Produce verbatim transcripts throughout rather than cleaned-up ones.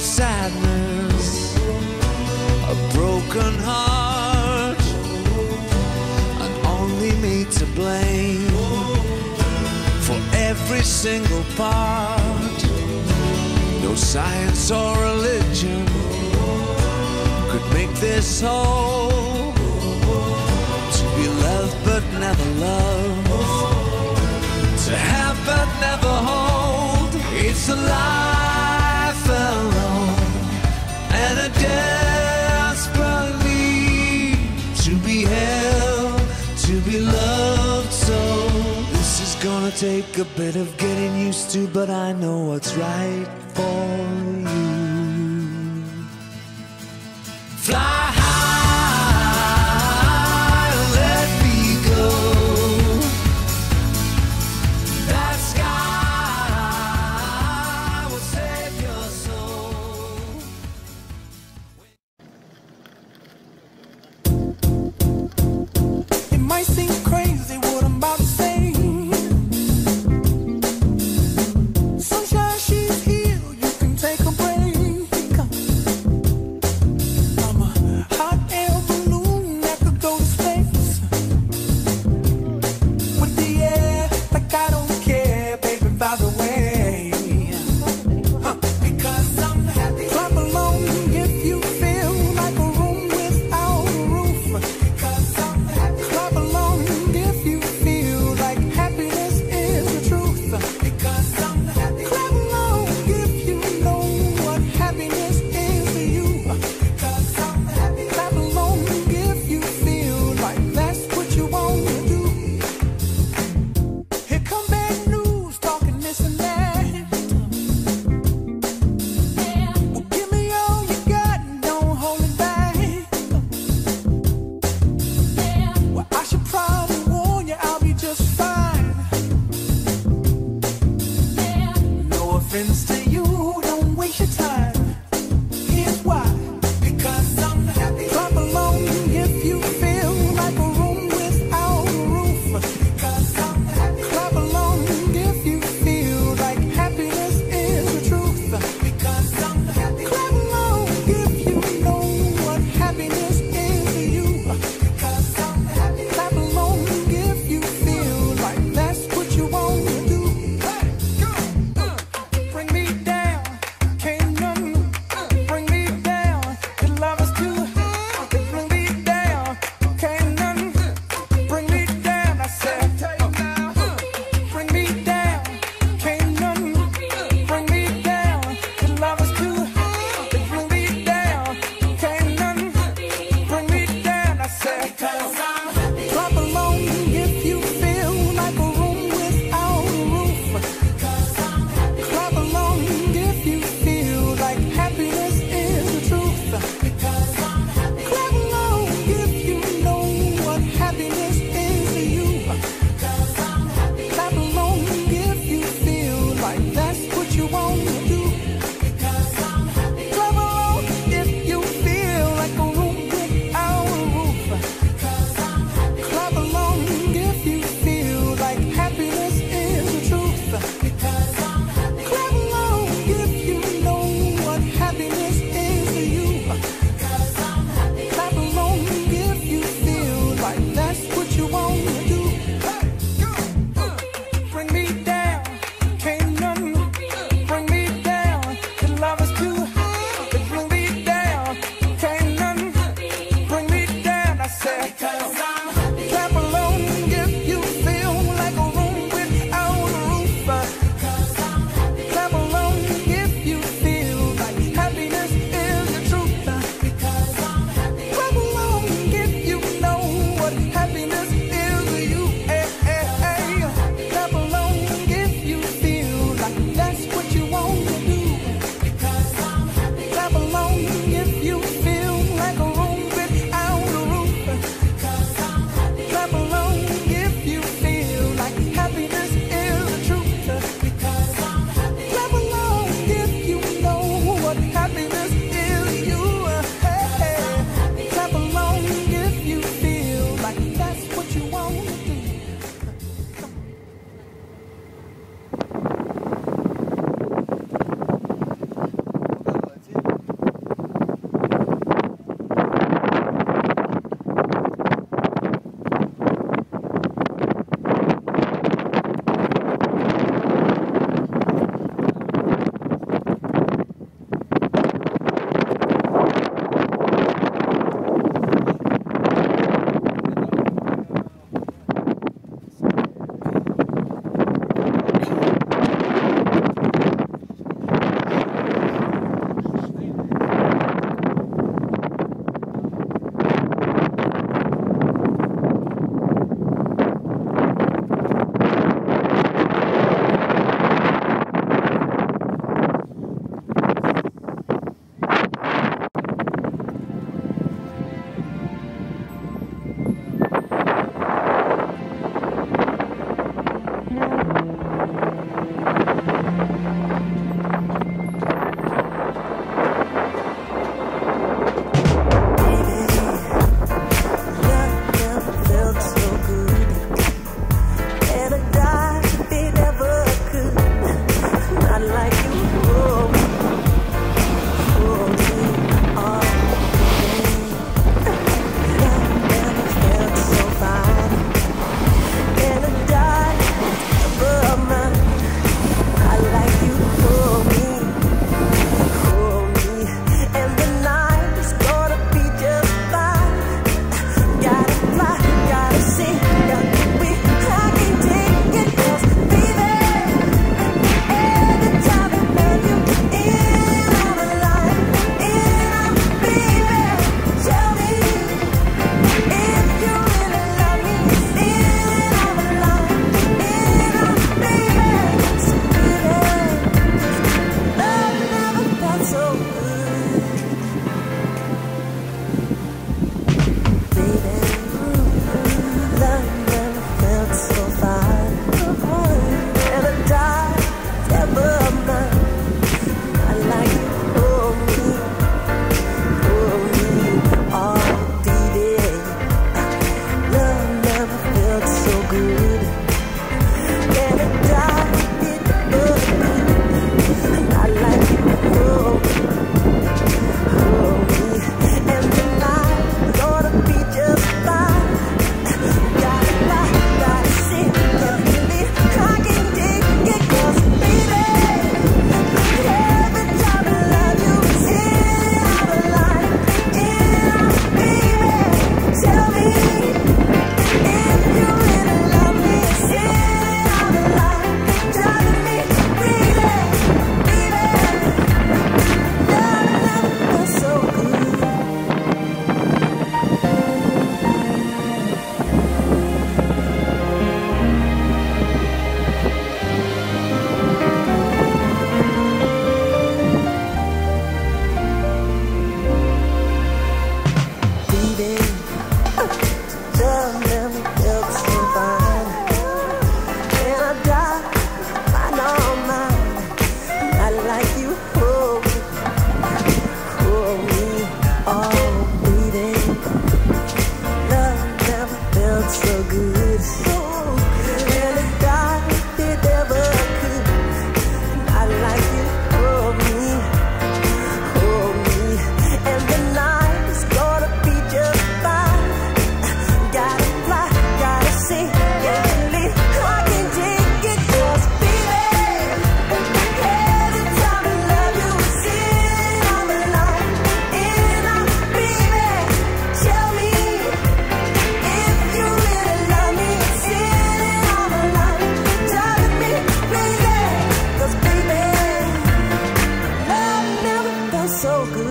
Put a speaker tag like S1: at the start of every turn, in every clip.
S1: sadness, a broken heart, and only me to blame for every single part. No science or religion could make this whole. To be loved but never loved, to have but never hold. It's a life alone and a desperate need to be held, to be loved. So this is gonna take a bit of getting used to, but I know what's right for you. Fly high, let me go. That sky will save your soul.
S2: It might seem crazy what I'm about to say. Sunshine, she's here, you can take a breath.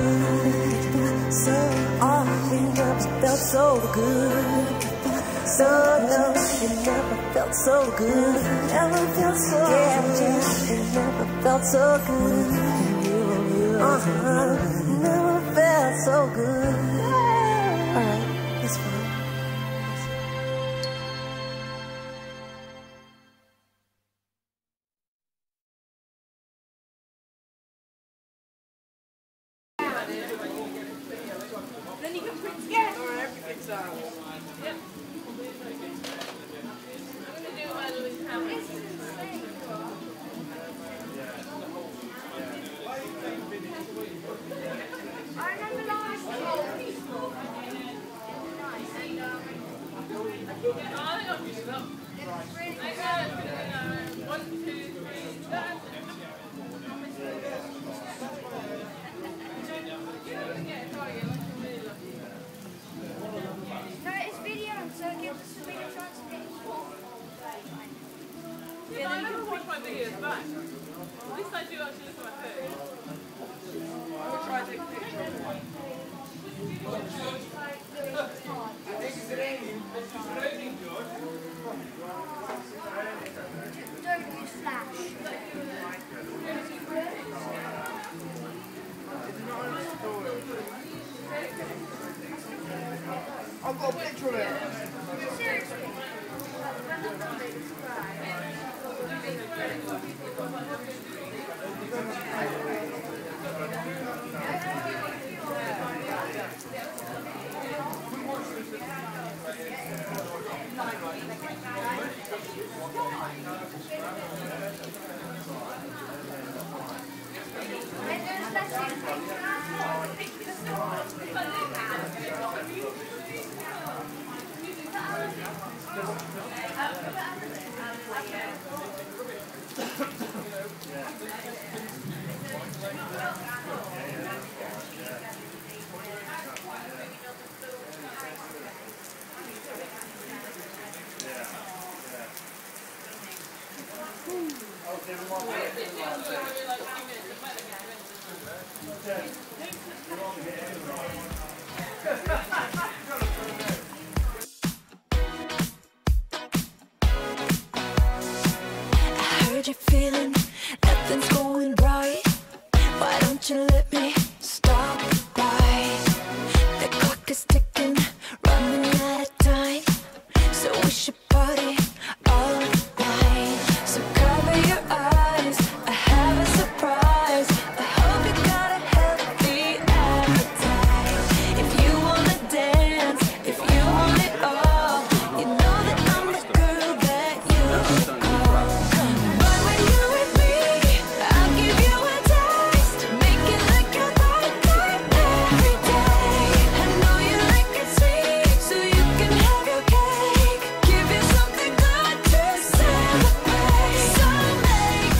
S3: good. So all we never felt so good. So no, it never felt so good. Never felt so yeah, good. Yeah, it never felt so good. Uh-huh. Never felt so good. Alright, that's fine.
S4: Then you can print together or everything's out. Yep. I'm going to do my Lewis Hamilton. I remember last year. Oh, I think I'll finish it up. I got one, two, three, done.
S5: No, it's video, so it gives us a bigger chance to get score.
S4: Yeah, I never watched my videos back. At least I do actually look at my phone. I will try to take a picture of it.
S5: Don't use flash.
S2: I've got a picture of it.
S5: Seriously. And there's that
S3: I heard you're feeling nothing's going right. Why don't you let me stop by? The clock is ticking, running out of time. So we should party all night. So cover your eyes, I have a surprise. I hope you got a healthy appetite. If you wanna dance, if you want it all, you know that I'm the girl that you call. But when you're with me, I'll give you a taste. Make it like your birthday every day. I know you like it sweet, so you can have your cake. Give you something good to celebrate. So make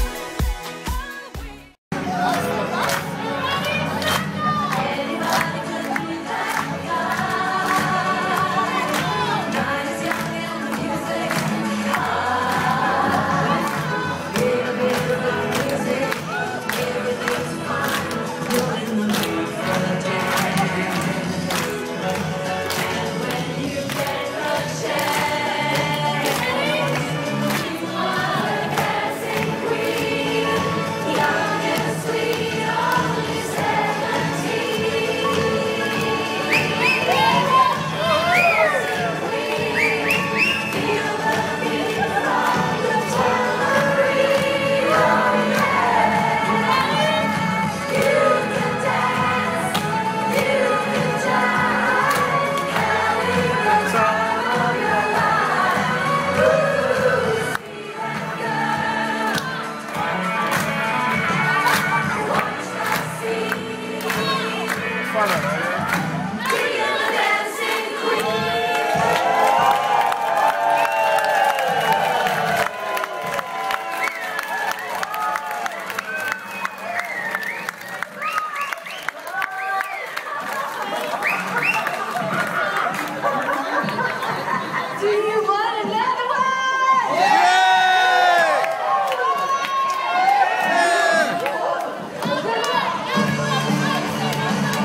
S2: Yeah!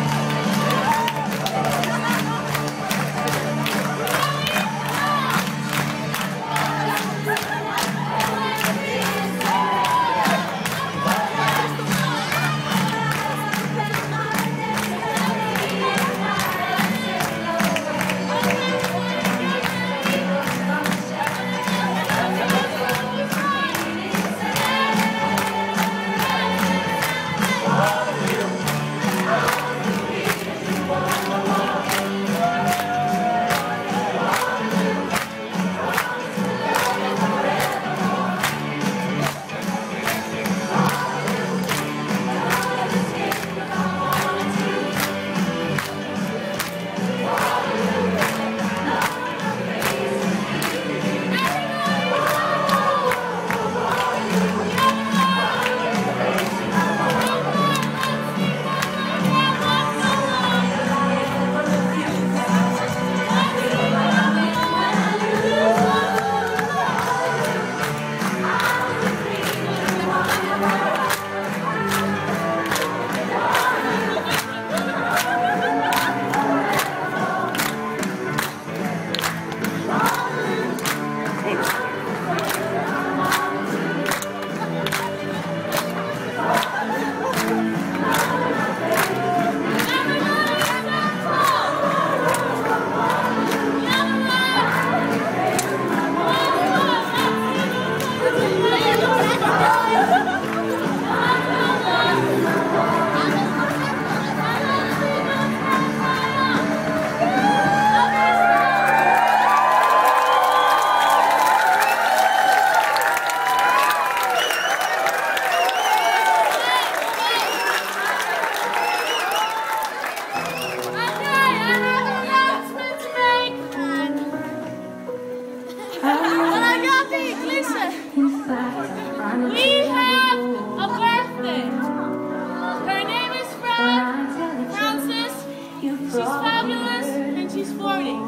S4: fabulous and she's forty.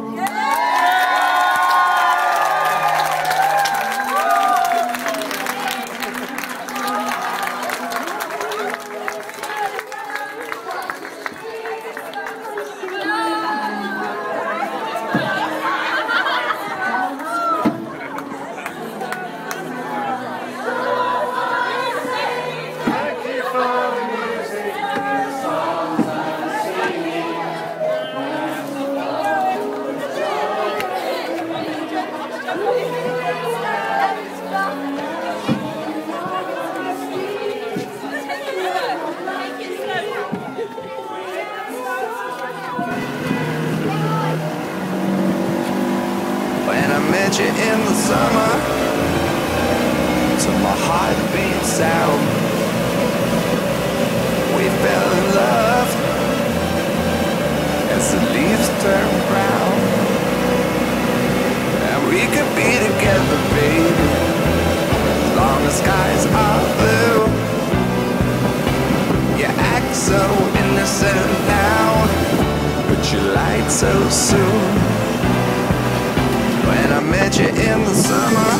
S1: When I met you in the summer, till my heart beats out, we fell in love as the leaves turn brown. And we could be together, baby, as long as skies are blue. You act so innocent now, but you lied so soon. When I met you in the summer,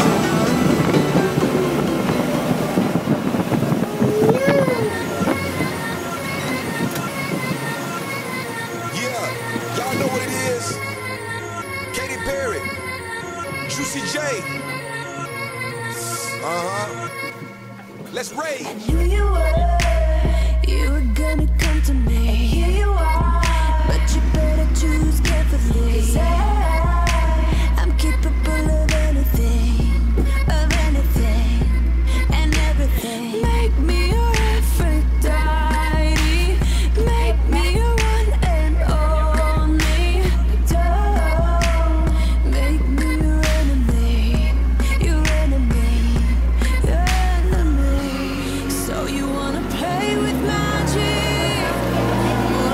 S6: yeah, y'all know what it is. Katy Perry, Juicy J. Uh-huh. Let's rage.
S3: I knew you were, you were gonna come to me. And here you are, but you better choose carefully. 'Cause I, I'm capable of anything, of anything, and everything. Make me your Aphrodite, make me your one and only. Don't make me your enemy, your enemy, your enemy. So you wanna play with magic?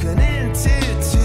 S1: broken into two.